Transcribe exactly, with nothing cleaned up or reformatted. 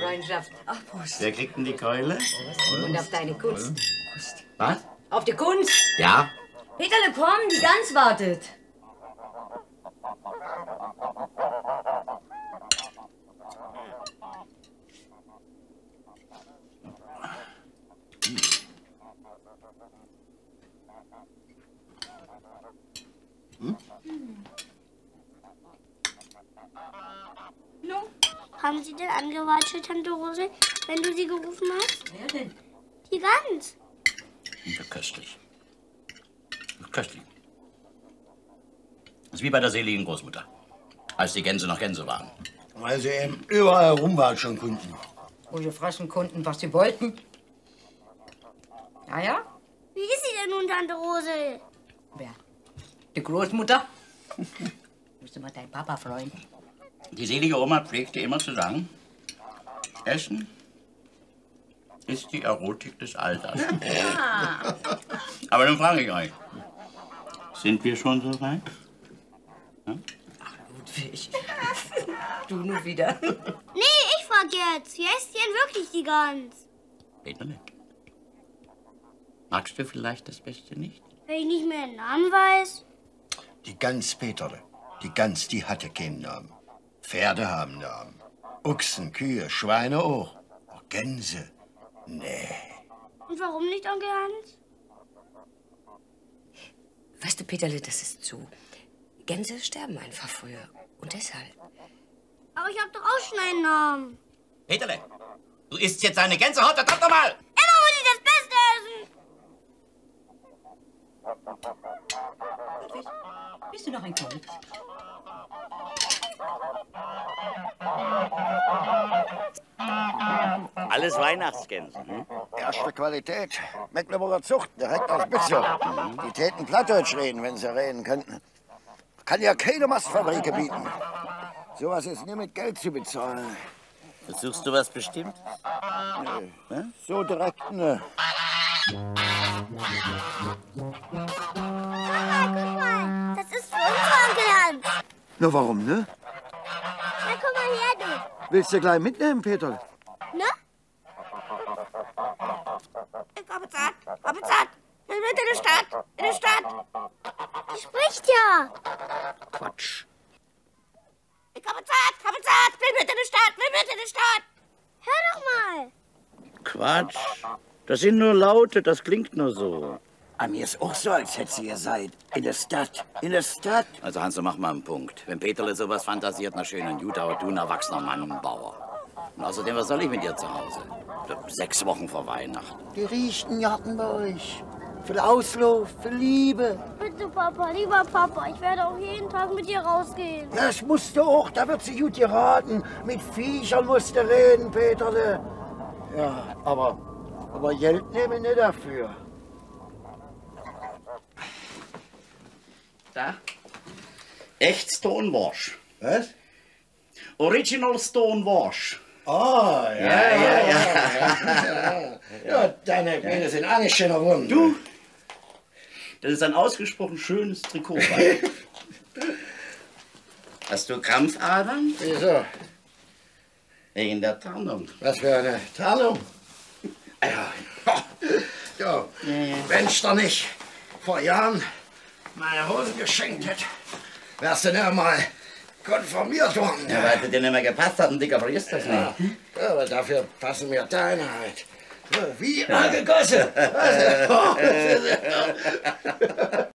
Freundschaft. Ach, Prost. Wer kriegt denn die Keule? Und auf deine Kunst. Was? Auf die Kunst. Ja. Peterle, komm, die Gans wartet. Hm? No. Haben Sie denn angewatscht, Tante Rose, wenn du sie gerufen hast? Wer denn? Die Gans. Ja, köstlich. Köstlich. Das ist wie bei der seligen Großmutter, als die Gänse noch Gänse waren. Also eben überall rum waren schon Kunden. Wo sie fressen konnten, was sie wollten. Ja, ja? Wie ist sie denn nun, Tante Rose? Wer? Die Großmutter? Müsste mal dein Papa freuen. Die selige Oma pflegte immer zu sagen, Essen ist die Erotik des Alters. Ja. Aber dann frage ich euch, sind wir schon so weit? Ja? Ach, Ludwig. Du nur wieder. Nee, ich frag jetzt. Wie heißt denn wirklich die Gans? Peterle, magst du vielleicht das Beste nicht? Wenn ich nicht mehr den Namen weiß. Die Gans Peterle, die Gans, die hatte keinen Namen. Pferde haben Namen. Ochsen, Kühe, Schweine auch. Auch Gänse. Nee. Und warum nicht, Onkel Hans? Weißt du, Peterle, das ist so. Gänse sterben einfach früher. Und deshalb. Aber ich hab doch auch schon einen Namen. Peterle, du isst jetzt eine Gänsehaut, verdammt nochmal! Immer muss ich das Beste essen. Ludwig, bist du noch ein Kind? Alles Weihnachtsgänse. Hm? Erste Qualität. Mecklenburger Zucht, direkt aus Bützow. Die täten Plattdeutsch reden, wenn sie reden könnten. Kann ja keine Mastfabrik bieten. Sowas ist nie mit Geld zu bezahlen. Suchst du was bestimmt? Nee. Hm? So direkt, ne. Mama, guck mal. Das ist für uns, Onkel Hans. Na, warum, ne? Na, komm mal her, du. Willst du gleich mitnehmen, Peter? Ne? Ich habe Zeit, habe Zeit. Wir sind in der Stadt, in der Stadt. Die spricht ja. Quatsch. Ich habe Zeit, habe Zeit. Wir sind in der Stadt, wir sind in der Stadt. Hör doch mal. Quatsch. Das sind nur Laute, das klingt nur so. An mir ist auch so, als hätte sie ihr seid. In der Stadt, in der Stadt. Also Hans, du mach mal einen Punkt. Wenn Peterle sowas fantasiert, na schön, ein gut, aber du ein erwachsener Mann, ein Bauer. Und außerdem, was soll ich mit dir zu Hause? Sechs Wochen vor Weihnachten. Die riechen Jacken bei euch. Für den Auslauf, für Liebe. Bitte, Papa, lieber Papa, ich werde auch jeden Tag mit dir rausgehen. Das musst du auch, da wird sie gut geraten. Mit Viechern musst du reden, Peterle. Ja, aber, aber Geld nehme ich nicht dafür. Da. Echt Stonewash. Was? Original Stonewash. Ah, ja, ja, ja. Ja, ja. Ja, deine Beine sind auch nicht schöner Wunden. Du, das ist ein ausgesprochen schönes Trikot. Weil. Hast du Krampfadern? Wieso? Wegen der Tarnung. Was für eine Tarnung? Ja, ja. Wenn ich da nicht vor Jahren meine Hosen geschenkt hätte, wärst du nicht mal konformiert worden. Ja, weil es dir nicht mehr gepasst hat, ein Dicker vergisst das nicht. Ja, ja, aber dafür passen mir deine halt. Wie angegossen.